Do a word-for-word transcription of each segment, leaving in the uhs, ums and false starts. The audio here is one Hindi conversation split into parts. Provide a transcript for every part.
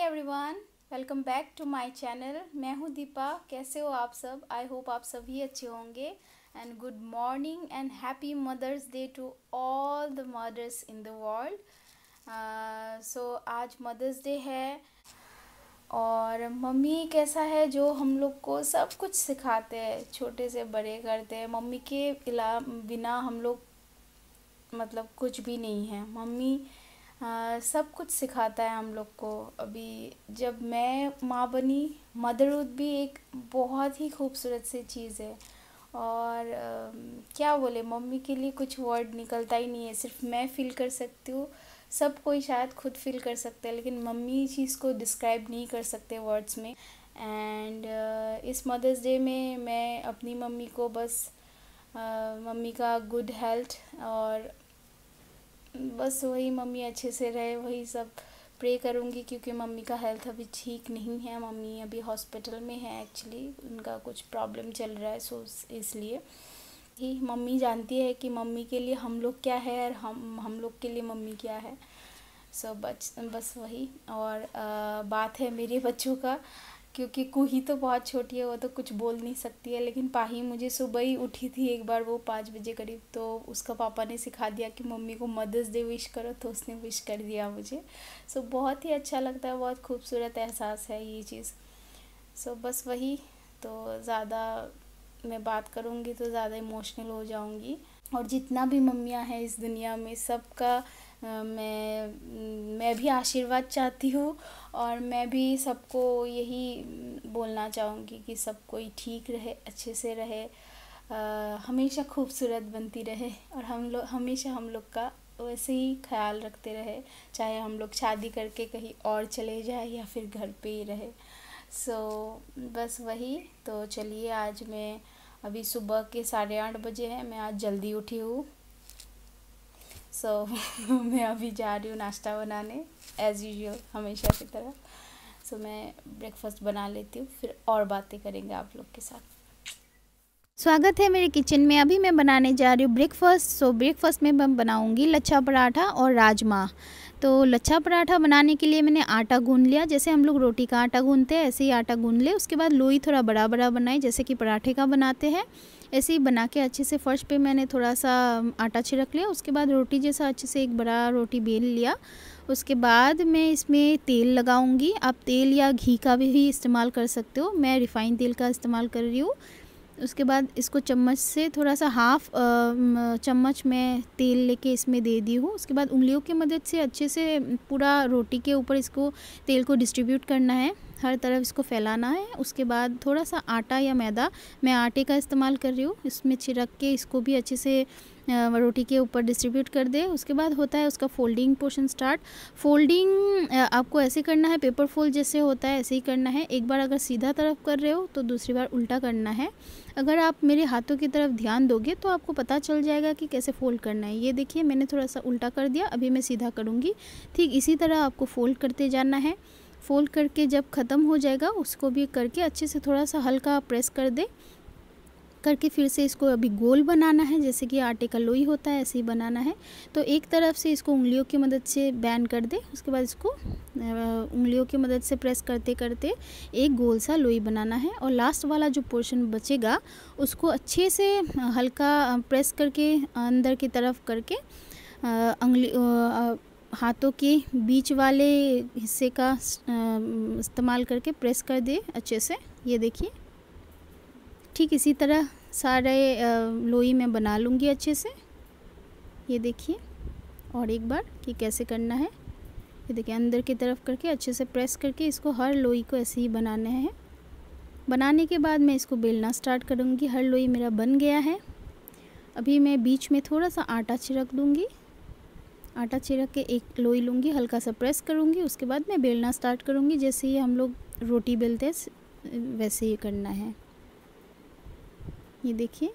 Everyone, welcome back to my channel. मैं हूं दीपा। कैसे हो आप सब? आई होप आप सभी अच्छे होंगे। And good morning and happy mothers day to all the mothers in the world. So आज मदर्स डे है और मम्मी कैसा है जो हम लोग को सब कुछ सिखाते हैं, छोटे से बड़े करते हैं। मम्मी के अला बिना हम लोग मतलब कुछ भी नहीं है। मम्मी आ, सब कुछ सिखाता है हम लोग को। अभी जब मैं माँ बनी, मदरहुड भी एक बहुत ही खूबसूरत सी चीज़ है। और आ, क्या बोले, मम्मी के लिए कुछ वर्ड निकलता ही नहीं है। सिर्फ मैं फ़ील कर सकती हूँ, सब कोई शायद खुद फील कर सकते हैं, लेकिन मम्मी चीज़ को डिस्क्राइब नहीं कर सकते वर्ड्स में। एंड uh, इस मदर्स डे में मैं अपनी मम्मी को बस uh, मम्मी का गुड हेल्थ और बस वही मम्मी अच्छे से रहे वही सब प्रे करूँगी, क्योंकि मम्मी का हेल्थ अभी ठीक नहीं है। मम्मी अभी हॉस्पिटल में है, एक्चुअली उनका कुछ प्रॉब्लम चल रहा है, सो इसलिए ही मम्मी जानती है कि मम्मी के लिए हम लोग क्या है और हम हम लोग के लिए मम्मी क्या है। सो बच बस वही। और आ, बात है मेरे बच्चों का, क्योंकि कुही तो बहुत छोटी है, वो तो कुछ बोल नहीं सकती है। लेकिन पाही मुझे सुबह ही उठी थी एक बार, वो पाँच बजे करीब, तो उसका पापा ने सिखा दिया कि मम्मी को मदर्स डे विश करो, तो उसने विश कर दिया मुझे। सो बहुत ही अच्छा लगता है, बहुत खूबसूरत एहसास है ये चीज़। सो बस वही। तो ज़्यादा मैं बात करूँगी तो ज़्यादा इमोशनल हो जाऊँगी। और जितना भी मम्मियाँ हैं इस दुनिया में, सबका मैं मैं भी आशीर्वाद चाहती हूँ। और मैं भी सबको यही बोलना चाहूँगी कि सब कोई ठीक रहे, अच्छे से रहे, आ, हमेशा खूबसूरत बनती रहे, और हम लोग हमेशा हम लोग का वैसे ही ख्याल रखते रहे, चाहे हम लोग शादी करके कहीं और चले जाए या फिर घर पे ही रहे। सो so, बस वही। तो चलिए, आज मैं अभी सुबह के साढ़े आठ बजे हैं, मैं आज जल्दी उठी हूँ। सो so, मैं अभी जा रही हूँ नाश्ता बनाने, एज़ यूजुअल हमेशा की तरह। सो so, मैं ब्रेकफास्ट बना लेती हूँ, फिर और बातें करेंगे आप लोग के साथ। स्वागत है मेरे किचन में। अभी मैं बनाने जा रही हूँ ब्रेकफास्ट। सो ब्रेकफास्ट में मैं बनाऊँगी लच्छा पराठा और राजमा। तो लच्छा पराठा बनाने के लिए मैंने आटा गूँध लिया, जैसे हम लोग रोटी का आटा गूँधते हैं ऐसे ही आटा गूँध ले। उसके बाद लोई थोड़ा बड़ा बड़ा बनाई, जैसे कि पराठे का बनाते हैं ऐसे ही बना के अच्छे से फर्श पे मैंने थोड़ा सा आटा छिड़क लिया। उसके बाद रोटी जैसा अच्छे से एक बड़ा रोटी बेल लिया। उसके बाद मैं इसमें तेल लगाऊंगी। आप तेल या घी का भी इस्तेमाल कर सकते हो, मैं रिफ़ाइन तेल का इस्तेमाल कर रही हूँ। उसके बाद इसको चम्मच से थोड़ा सा हाफ चम्मच में तेल लेके इसमें दे दी हूँ। उसके बाद उंगलियों की मदद से अच्छे से पूरा रोटी के ऊपर इसको तेल को डिस्ट्रीब्यूट करना है, हर तरफ इसको फैलाना है। उसके बाद थोड़ा सा आटा या मैदा, मैं आटे का इस्तेमाल कर रही हूँ, इसमें छिड़क के इसको भी अच्छे से रोटी के ऊपर डिस्ट्रीब्यूट कर दे। उसके बाद होता है उसका फोल्डिंग पोर्शन स्टार्ट। फोल्डिंग आपको ऐसे करना है, पेपर फोल्ड जैसे होता है ऐसे ही करना है। एक बार अगर सीधा तरफ कर रहे हो तो दूसरी बार उल्टा करना है। अगर आप मेरे हाथों की तरफ ध्यान दोगे तो आपको पता चल जाएगा कि कैसे फोल्ड करना है। ये देखिए, मैंने थोड़ा सा उल्टा कर दिया, अभी मैं सीधा करूँगी। ठीक इसी तरह आपको फोल्ड करते जाना है। फोल्ड करके जब ख़त्म हो जाएगा उसको भी करके अच्छे से थोड़ा सा हल्का प्रेस कर दे, करके फिर से इसको अभी गोल बनाना है, जैसे कि आटे का लोई होता है ऐसे ही बनाना है। तो एक तरफ से इसको उंगलियों की मदद से बैंड कर दे, उसके बाद इसको उंगलियों की मदद से प्रेस करते करते एक गोल सा लोई बनाना है। और लास्ट वाला जो पोर्शन बचेगा उसको अच्छे से हल्का प्रेस करके अंदर की तरफ करके उंगली हाथों के बीच वाले हिस्से का इस्तेमाल करके प्रेस कर दे अच्छे से। ये देखिए, ठीक इसी तरह सारे लोई में बना लूँगी अच्छे से। ये देखिए और एक बार कि कैसे करना है। ये देखिए, अंदर की तरफ करके अच्छे से प्रेस करके इसको हर लोई को ऐसे ही बनाना है। बनाने के बाद मैं इसको बेलना स्टार्ट करूँगी। हर लोई मेरा बन गया है। अभी मैं बीच में थोड़ा सा आटा छिड़क दूँगी। आटा छिड़क के एक लोई लूँगी, हल्का सा प्रेस करूँगी। उसके बाद मैं बेलना स्टार्ट करूँगी, जैसे ही हम लोग रोटी बेलते हैं वैसे ही करना है। ये देखिए,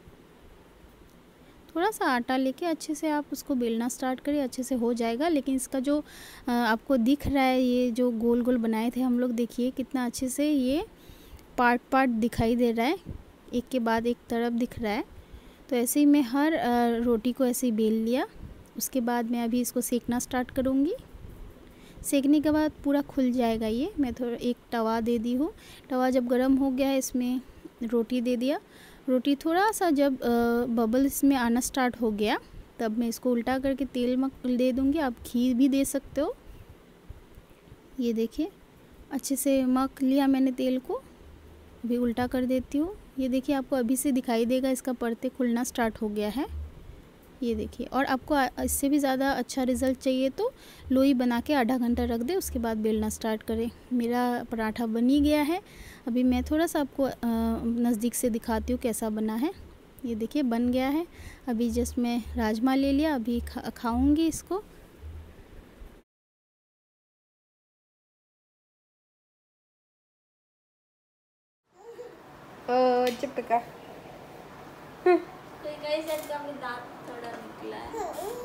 थोड़ा सा आटा लेके अच्छे से आप उसको बेलना स्टार्ट करिए, अच्छे से हो जाएगा। लेकिन इसका जो आपको दिख रहा है, ये जो गोल गोल बनाए थे हम लोग, देखिए कितना अच्छे से ये पार्ट पार्ट दिखाई दे रहा है, एक के बाद एक तरफ दिख रहा है। तो ऐसे ही मैं हर रोटी को ऐसे ही बेल लिया। उसके बाद मैं अभी इसको सेकना स्टार्ट करूँगी। सेकने के बाद पूरा खुल जाएगा ये। मैं थोड़ा एक तवा दे दी हूँ। तवा जब गर्म हो गया है इसमें रोटी दे दिया। रोटी थोड़ा सा जब बबल इसमें आना स्टार्ट हो गया तब मैं इसको उल्टा करके तेल में दे दूँगी। आप घी भी दे सकते हो। ये देखिए अच्छे से मक लिया मैंने तेल को। अभी उल्टा कर देती हूँ। ये देखिए आपको अभी से दिखाई देगा इसका परते खुलना स्टार्ट हो गया है। ये देखिए, और आपको इससे भी ज़्यादा अच्छा रिज़ल्ट चाहिए तो लोई बना के आधा घंटा रख दे, उसके बाद बेलना स्टार्ट करें। मेरा पराठा बन ही गया है। अभी मैं थोड़ा सा आपको नज़दीक से दिखाती हूँ कैसा बना है। ये देखिए बन गया है। अभी जस्ट मैं राजमा ले लिया, अभी खा खाऊँगी इसको। चिपका तो गाइस आज का दांत थोड़ा निकला है।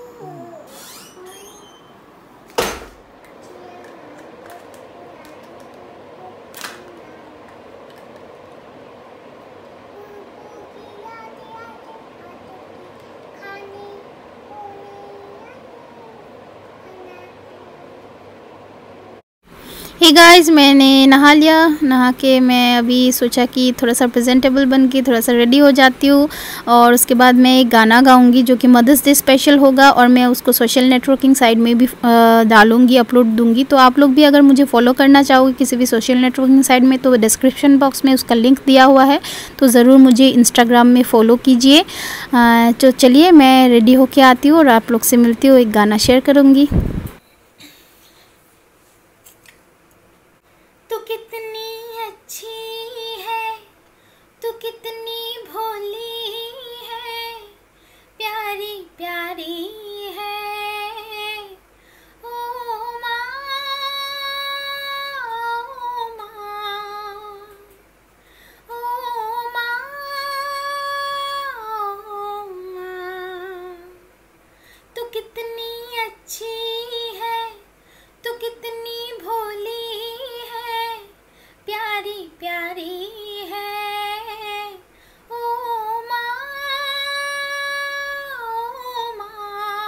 हे गाइस, मैंने नहा लिया। नहा के मैं अभी सोचा कि थोड़ा सा प्रेजेंटेबल बन के थोड़ा सा रेडी हो जाती हूँ और उसके बाद मैं एक गाना गाऊंगी जो कि मदर्स डे स्पेशल होगा और मैं उसको सोशल नेटवर्किंग साइट में भी डालूंगी, अपलोड दूंगी। तो आप लोग भी अगर मुझे फॉलो करना चाहोगे किसी भी सोशल नेटवर्किंग साइट में तो डिस्क्रिप्शन बॉक्स में उसका लिंक दिया हुआ है, तो ज़रूर मुझे इंस्टाग्राम में फ़ॉलो कीजिए। तो चलिए मैं रेडी होके आती हूँ और आप लोग से मिलती हूँ, एक गाना शेयर करूँगी। तू कितनी अच्छी है, तू कितनी भोली है, प्यारी प्यारी है। ओ माँ, ओ माँ, ओ माँ, ओ माँ। तू कितनी अच्छी है, तू कितनी भोली है, प्यारी प्यारी है। ओ माँ, ओ माँ।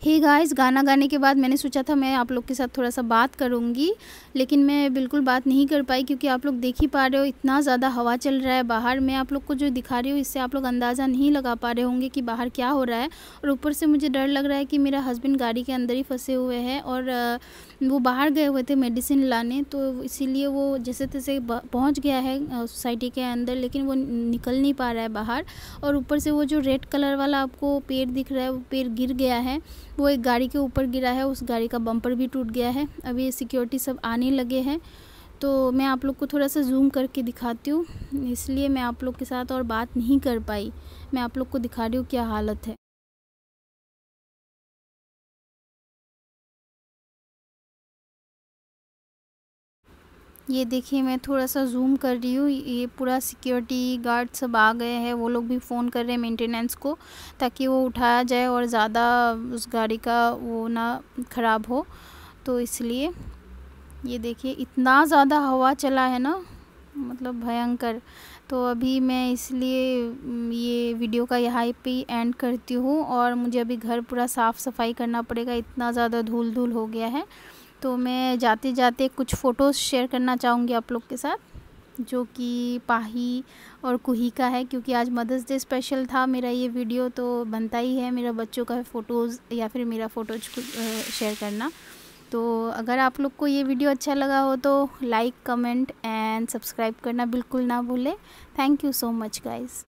हे गाइस, गाना गाने के बाद मैंने सोचा था मैं आप लोग के साथ थोड़ा सा बात करूंगी, लेकिन मैं बिल्कुल बात नहीं कर पाई क्योंकि आप लोग देख ही पा रहे हो इतना ज़्यादा हवा चल रहा है बाहर। मैं आप लोग को जो दिखा रही हूँ इससे आप लोग अंदाज़ा नहीं लगा पा रहे होंगे कि बाहर क्या हो रहा है। और ऊपर से मुझे डर लग रहा है कि मेरा हस्बैंड गाड़ी के अंदर ही फंसे हुए हैं और वो बाहर गए हुए थे मेडिसिन लाने, तो इसीलिए वो जैसे तैसे पहुँच गया है सोसाइटी के अंदर, लेकिन वो निकल नहीं पा रहा है बाहर। और ऊपर से वो जो रेड कलर वाला आपको पेड़ दिख रहा है वो पेड़ गिर गया है, वो एक गाड़ी के ऊपर गिरा है, उस गाड़ी का बम्पर भी टूट गया है। अभी सिक्योरिटी सब आने लगे हैं, तो मैं आप लोग को थोड़ा सा जूम करके दिखाती हूँ, इसलिए मैं आप लोग के साथ और बात नहीं कर पाई। मैं आप लोग को दिखा रही हूँ क्या हालत है। ये देखिए मैं थोड़ा सा जूम कर रही हूँ, ये पूरा सिक्योरिटी गार्ड सब आ गए हैं, वो लोग भी फ़ोन कर रहे हैं मेंटेनेंस को ताकि वो उठाया जाए और ज़्यादा उस गाड़ी का वो ना ख़राब हो, तो इसलिए। ये देखिए इतना ज़्यादा हवा चला है ना, मतलब भयंकर। तो अभी मैं इसलिए ये वीडियो का यहाँ पे एंड करती हूँ और मुझे अभी घर पूरा साफ़ सफाई करना पड़ेगा, इतना ज़्यादा धूल धूल हो गया है। तो मैं जाते जाते कुछ फ़ोटोज़ शेयर करना चाहूँगी आप लोग के साथ, जो कि पाही और कुही का है, क्योंकि आज मदर्स डे स्पेशल था मेरा ये वीडियो, तो बनता ही है मेरा बच्चों का फ़ोटोज़ या फिर मेरा फ़ोटोज़ शेयर करना। तो अगर आप लोग को ये वीडियो अच्छा लगा हो तो लाइक, कमेंट एंड सब्सक्राइब करना बिल्कुल ना भूलें। Thank you so much guys.